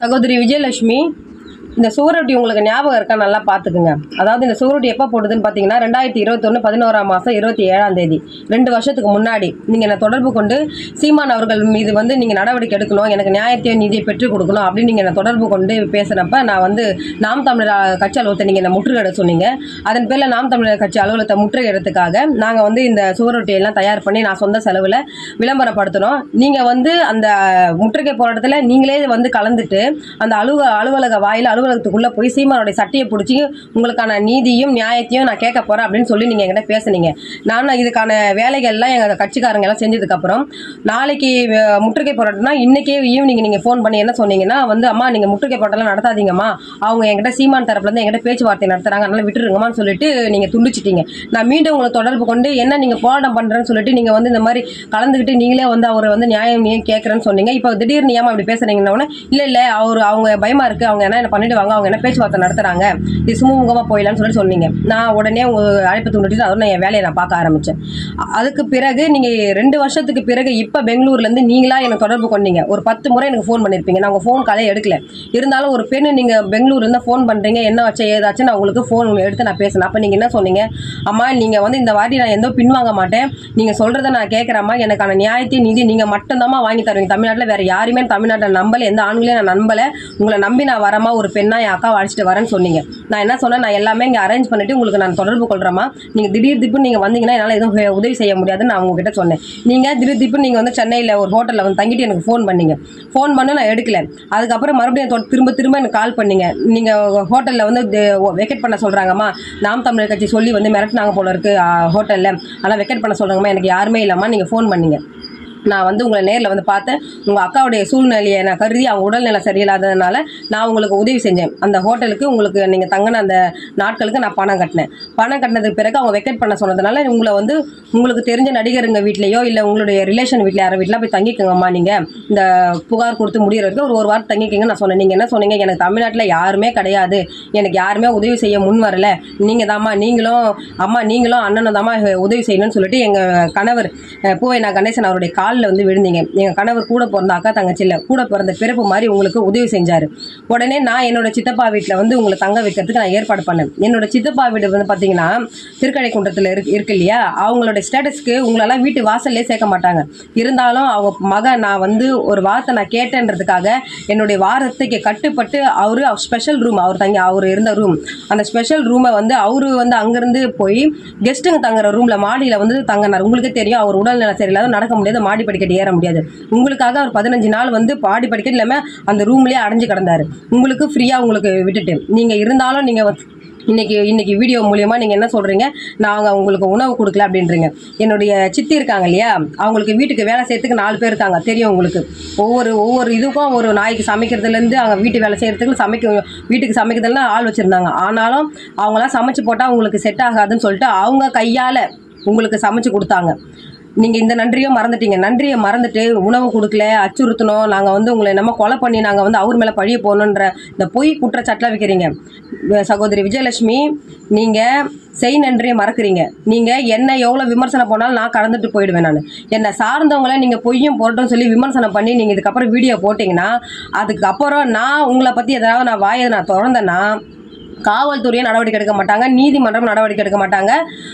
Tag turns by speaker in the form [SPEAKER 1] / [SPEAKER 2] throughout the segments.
[SPEAKER 1] சகோதரி விஜயலட்சுமி, இந்த சுவரொட்டி உங்களுக்கு ஞாபகம் இருக்கா? நல்லா பார்த்துக்குங்க. அதாவது இந்த சுவரொட்டி எப்போ போடுதுன்னு பார்த்தீங்கன்னா 2021 11ஆம் மாதம் 27ஆம் தேதி, 2 வருஷத்துக்கு முன்னாடி நீங்கள் என்னை தொடர்பு கொண்டு சீமான் அவர்கள் மீது வந்து நீங்கள் நடவடிக்கை எடுக்கணும், எனக்கு நியாயத்தையும் நீதியை பெற்றுக் கொடுக்கணும் அப்படின்னு நீங்கள் என்னை தொடர்பு கொண்டு பேசுகிறப்ப நான் வந்து நாம் தமிழர் கட்சி அலுவலகத்தை நீங்கள் என்னை முற்றுகையிட சொன்னீங்க. அதன் பேரில் நாம் தமிழர் கட்சி அலுவலகத்தை முற்றுகையிடறதுக்காக நாங்கள் வந்து இந்த சுவரொட்டியெல்லாம் தயார் பண்ணி நான் சொந்த செலவில் விளம்பரப்படுத்தினோம். நீங்கள் வந்து அந்த முற்றுகை போராட்டத்தில் நீங்களே வந்து கலந்துட்டு அந்த அலுவலக வாயில் அலுவலகத்துக்குள்ள போய் சீமானுடைய சட்டையை பிடிச்சி உங்களுக்கான நீதியும் நியாயத்தையும் நான் கேட்க போறேன் அப்படின்னு சொல்லி நீங்க என்கிட்ட பேசுனீங்க. நான் இதுக்கான வேலைகள்லாம் எங்க கட்சிக்காரங்க எல்லாம் செஞ்சதுக்கு அப்புறம் நாளைக்கு முற்றுகை போராட்டம்னா இன்னைக்கே ஈவினிங் நீங்க போன் பண்ணி என்ன சொன்னீங்கன்னா வந்து அம்மா நீங்க முற்றுகை போராட்டம் நடத்தாதீங்கம்மா, அவங்க என்கிட்ட சீமான் தரப்புல இருந்து என்கிட்ட பேச்சுவார்த்தை நடத்துறாங்க, அதனால விட்டுருங்கம்மான்னு சொல்லிட்டு நீங்க துண்டிச்சிட்டீங்க. நான் மீண்டும் உங்களை தொடர்பு கொண்டு என்ன நீங்க போராட்டம் பண்றேன்னு சொல்லிட்டு நீங்க வந்து இந்த மாதிரி கலந்துக்கிட்டு நீங்களே வந்து அவரை வந்து நியாயம் நீ கேட்கறேன்னு சொன்னீங்க. இப்போ திடீர்னு ஏமா அப்படி பேசுறீங்கன்னா இல்ல அவங்க பயமா இருக்கு, அவங்க என்ன பண்ணிட்டு அவங்க என்ன பேச்சுவார்த்தை நடத்துறாங்க, இது சுமூகமா போயிடலான்னு சொல்லி சொன்னீங்க. நான் உடனே உங்க அழைப்பு தூண்டிட்டு அதோட என் வேலையை நான் பார்க்க ஆரம்பிச்சேன். அதுக்கு பிறகு நீங்க 2 வருஷத்துக்கு பிறகு இப்ப பெங்களூர்ல இருந்து நீங்களா எனக்கு தொடர்பு கொண்டீங்க. ஒரு 10 முறை எனக்கு போன் பண்ணிருப்பீங்க. நான் உங்க போன் காலையை எடுக்கல. இருந்தாலும் ஒரு பெண்ணு நீங்க பெங்களூர்ல இருந்து போன் பண்றீங்க, என்ன வச்ச ஏதாச்சும் நான் உங்களுக்கு போன் எடுத்து நான் பேசினேன். அப்ப நீங்க என்ன சொன்னீங்க? அம்மா நீங்க வந்து இந்த வாட்டி நான் எந்த பின்வாங்க மாட்டேன், நீங்க சொல்றதை நான் கேட்கறேம்மா, எனக்கான நியாயத்தையும் நீதி நீங்க மட்டும்தாம்மா வாங்கி தருவீங்க. தமிழ்நாட்டில் வேற யாருமே தமிழ்நாட்டில் நம்பல, எந்த ஆண்களையும் நான் நம்பல, உங்களை நம்பி நான் வரமா ஒரு பெண்ணா என் அக்காவை அழைச்சிட்டு வரேன்னு சொன்னீங்க. நான் என்ன சொன்னேன், நான் எல்லாமே இங்கே அரேஞ்ச் பண்ணிட்டு உங்களுக்கு நான் தொடர்பு கொள்றேமா, நீங்க திடீர் நீங்க வந்தீங்கன்னா என்னால் எதுவும் உதவி செய்ய முடியாதுன்னு நான் உங்ககிட்ட சொன்னேன். நீங்க திடீர் நீங்க வந்து சென்னையில் ஒரு ஹோட்டலில் வந்து தங்கிட்டு எனக்கு ஃபோன் பண்ணீங்க. ஃபோன் பண்ண நான் எடுக்கல. அதுக்கப்புறம் மறுபடியும் திரும்ப எனக்கு கால் பண்ணீங்க. நீங்க ஹோட்டலில் வந்து வெக்கெட் பண்ண சொல்றாங்கம்மா, நாம் தமிழர் கட்சி சொல்லி வந்து மிரட்டினாங்க போல இருக்கு ஹோட்டலில், ஆனால் வெக்கெட் பண்ண சொல்றாங்கம்மா, எனக்கு யாருமே இல்லாமல் நீங்க ஃபோன் பண்ணீங்க. நான் வந்து உங்களை நேரில் வந்து பார்த்தேன். உங்கள் அக்காவுடைய சூழ்நிலையை நான் கருதி அவங்க உடல்நிலை சரியில்லாததுனால நான் உங்களுக்கு உதவி செஞ்சேன். அந்த ஹோட்டலுக்கு உங்களுக்கு நீங்கள் தங்கின அந்த நாட்களுக்கு நான் பணம் கட்டினேன். பணம் கட்டினதுக்கு பிறகு அவங்க வெக்கெட் பண்ண சொன்னதுனால உங்களை வந்து உங்களுக்கு தெரிஞ்ச நடிகருங்க வீட்லேயோ இல்லை உங்களுடைய ரிலேஷன் வீட்டில் யாரை வீட்டில் போய் தங்கிக்கோங்கம்மா, நீங்கள் இந்த புகார் கொடுத்து முடிகிற வரைக்கும் ஒரு வாரம் தங்கிக்கங்க நான் சொன்னேன். நீங்கள் என்ன சொன்னீங்க? எனக்கு தமிழ்நாட்டில் யாருமே கிடையாது, எனக்கு யாருமே உதவி செய்ய முன் வரல, நீங்கள் தாம்மா, நீங்களும் அண்ணனும் தாம்மா உதவி செய்யணும்னு சொல்லிட்டு எங்கள் கணவர் பூவைனா கணேசன் அவருடைய காலில் வந்து விழுந்தீங்க. எங்கள் கணவர் கூட பிறந்த அக்கா தங்கச்சி இல்லை, கூட பிறந்த பிறப்பு மாதிரி உங்களுக்கு உதவி செஞ்சார். உடனே நான் என்னோட சித்தப்பா வீட்டில் வந்து உங்களை தங்க வைக்கிறதுக்கு நான் ஏற்பாடு பண்ணேன். என்னோட சித்தப்பா வீடு வந்து பார்த்தீங்கன்னா திருக்கடைக்குன்றத்தில் இருக்கு இல்லையா, அவங்களோட ஸ்டேட்டஸ்க்கு உங்களெல்லாம் வீட்டு வாசல்லே சேர்க்க மாட்டாங்க. இருந்தாலும் அவங்க மகன் நான் வந்து ஒரு வார்த்தை நான் கேட்டேன்றதுக்காக என்னுடைய வாரத்துக்கு கட்டுப்பட்டு அவரு ஸ்பெஷல் ரூம் அவர் இருந்த ரூம், அந்த ஸ்பெஷல் ரூமை வந்து அவரு வந்து அங்கிருந்து போய் கெஸ்ட்டுங்க தங்குற ரூம்ல மாடியில் வந்து தங்கினார். உங்களுக்கே தெரியும் அவர் உடல்நிலை சரியில்லாத நடக்க முடியாது, மாடி படிக்கட்டு ஏற முடியாது. உங்களுக்காக ஒரு 15 நாள் வந்து பாடி படிக்கட்டு இல்லாம அந்த ரூம்லயே அடைஞ்சு கிடந்தாரு. உங்களுக்கு ஃப்ரீயா உங்களுக்கு விட்டுட்டு நீங்க இருந்தாலும் நீங்க இன்னைக்கு வீடியோ மூலியமா நீங்க என்ன சொல்றீங்க, நாங்க உங்களுக்கு உணவு கொடுக்கல அப்படின்றீங்க. என்னுடைய சித்தி இருக்காங்க இல்லையா, அவங்களுக்கு வீட்டுக்கு வேலை செய்யறதுக்கு 4 பேர் இருக்காங்க, தெரியும் உங்களுக்கு. ஒவ்வொரு இதுக்கும் ஒரு நாய்க்கு சமைக்கிறதுல இருந்து அவங்க வீட்டு வேலை செய்யறதுக்கு வீட்டுக்கு சமைக்கிறதுலாம் ஆள் வச்சிருந்தாங்க. ஆனாலும் அவங்களாம் சமைச்சு போட்டா உங்களுக்கு செட் ஆகாதுன்னு சொல்லிட்டு அவங்க கையால உங்களுக்கு சமைச்சு கொடுத்தாங்க. நீங்கள் இந்த நன்றியும் மறந்துட்டீங்க. நன்றியை மறந்துட்டு உணவு கொடுக்கல, அச்சுறுத்தணும், நாங்கள் வந்து உங்களை நம்ம கொலை பண்ணி நாங்கள் வந்து அவர் மேலே பழிய போகணுன்ற இந்த பொய் குற்றச்சாட்டில் வைக்கிறீங்க. சகோதரி விஜயலட்சுமி, நீங்கள் செய் நன்றியை மறக்கிறீங்க. நீங்கள் என்ன எவ்வளோ விமர்சனம் போனாலும் நான் கடந்துட்டு போயிடுவேன். நான் என்னை சார்ந்தவங்களை நீங்கள் பொய்யும் போட்டோன்னு சொல்லி விமர்சனம் பண்ணி நீங்கள் இதுக்கப்புறம் வீடியோ போட்டிங்கன்னா அதுக்கப்புறம் நான் உங்களை பற்றி எதாவது நான் வாயை நான் திறந்தேன்னா காவல்துறையும் நடவடிக்கை எடுக்க மாட்டாங்க, நீதிமன்றம் நடவடிக்கை எடுக்க மாட்டாங்க.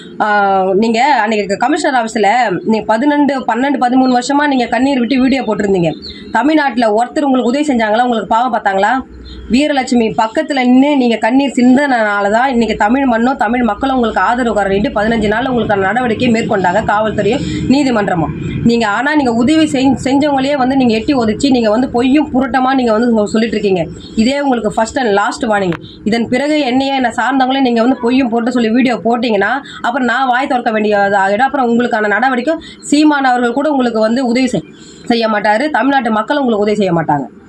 [SPEAKER 1] நீங்கள் அன்றைக்கி கமிஷனர் ஆஃபீஸில் நீங்கள் 12-13 வருஷமாக நீங்கள் கண்ணீர் விட்டு வீடியோ போட்டிருந்தீங்க. தமிழ்நாட்டில் ஒருத்தர் உங்களுக்கு உதவி செஞ்சாங்களா? உங்களுக்கு பாவம் பார்த்தாங்களா? வீரலட்சுமி பக்கத்தில் நின்று நீங்கள் கண்ணீர் சிந்தனால தான் இன்றைக்கி தமிழ் மண்ணும் தமிழ் மக்களும் உங்களுக்கு ஆதரவு காரிட்டு 15 நாள் உங்களுக்கான நடவடிக்கையை மேற்கொண்டாங்க காவல்துறையும் நீதிமன்றமும். நீங்கள் உதவி செஞ்சவங்களே வந்து நீங்கள் எட்டி ஒதிச்சு நீங்கள் வந்து பொய்யும் புரட்டமாக நீங்கள் வந்து சொல்லிட்டு இருக்கீங்க. இதே உங்களுக்கு ஃபர்ஸ்ட் அண்ட் லாஸ்ட் வார்னிங். இதன் பிறகு என்ன சார்ந்தவங்களே நீங்கள் வந்து பொய்யும் போட்டு சொல்லி வீடியோ போட்டிங்கன்னா அப்புறம் நான் வாய் திறக்க வேண்டியதாகிடும். அப்புறம் உங்களுக்கான நடவடிக்கை சீமான் அவர்கள் கூட உங்களுக்கு வந்து உதவி செய்ய மாட்டார், தமிழ்நாட்டு மக்கள் உங்களுக்கு உதவி செய்ய மாட்டாங்க.